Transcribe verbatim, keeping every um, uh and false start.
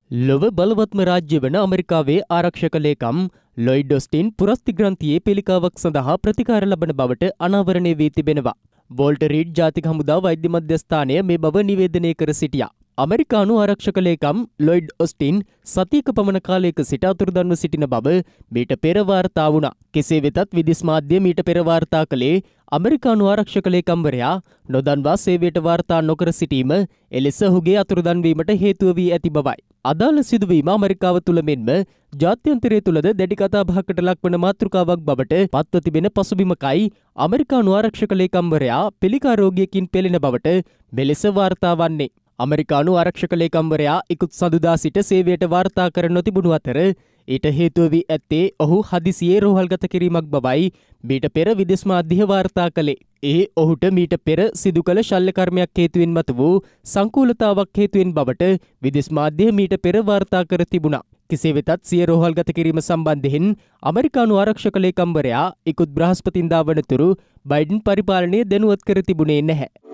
ලොව බලවත්ම රාජ්‍ය වන ඇමරිකාවේ ආරක්ෂක ලේකම් ලොයිඩ් ඔස්ටින් පුරස්ති ග්‍රන්ථියේ පිළිකාවක් සඳහා ප්‍රතිකාර ලබන බවට අනාවරණය වී තිබෙනවා. වෝල්ටර් රීඩ් ජාතික හමුදා වෛද්‍ය මධ්‍යස්ථානය මේ බව නිවේදනය කර සිටියා. ඇමරිකානු ආරක්ෂක ලේකම් ලොයිඩ් ඔස්ටින් සතියක පමණ කාලයක සිට අතුරුදන්ව සිටින බව මීට පෙර වාර්තා වුණා. කෙසේ වෙතත් විදෙස් මාධ්‍ය මීට පෙර වාර්තා කළේ ඇමරිකානු ආරක්ෂක ලේකම්වරයා නොදන්වා සේවයට වාර්තා නොකර සිටීම එලෙස ඔහුගේ අතුරුදන්වීමට හේතුව වී ඇති බවයි. අදාළ සිදුවීම ඇමරිකාව තුළ මෙන්ම ජාත්‍යන්තරය තුළද දැඩි කතාබහකට ලක්වන මාතෘකාවක් බවට පත්ව තිබෙන පසුබිමකයි ඇමරිකානු ආරක්ෂක ලේකම්වරයා පිළිකා රෝගයකින් පෙළෙන බවට මෙලෙස වාර්තා වන්නේ. ඇමරිකානු ආරක්ෂක ලේකම්වරයා ඉකුත් සඳුදා සිට සේවයට වාර්තා කර නොතිබුණු අතර ඊට හේතුව වී ඇත්තේ ඔහු හදිසියේ රෝහල්ගත කිරීමක් බවයි මීට පෙර විදෙස් මාධ්‍ය වාර්තා කළේ. ඒ ඔහුට මීට පෙර සිදු කළ ශල්‍ය කර්මයක් හේතුවෙන් මතු වූ සංකූලතාවක් හේතුවෙන් බවට විදෙස් මාධ්‍ය මීට පෙර වාර්තා කර තිබුණා. කෙසේ වෙතත් සිය රෝහල්ගත කිරීම සම්බන්ධයෙන් ඇමරිකානු ආරක්ෂක ලේකම්වරයා ඉකුත් බ්‍රහස්පතින්දා වනතුරු බයිඩන් පරිපාලනය දැනුවත් කර තිබුණේ නැහැ.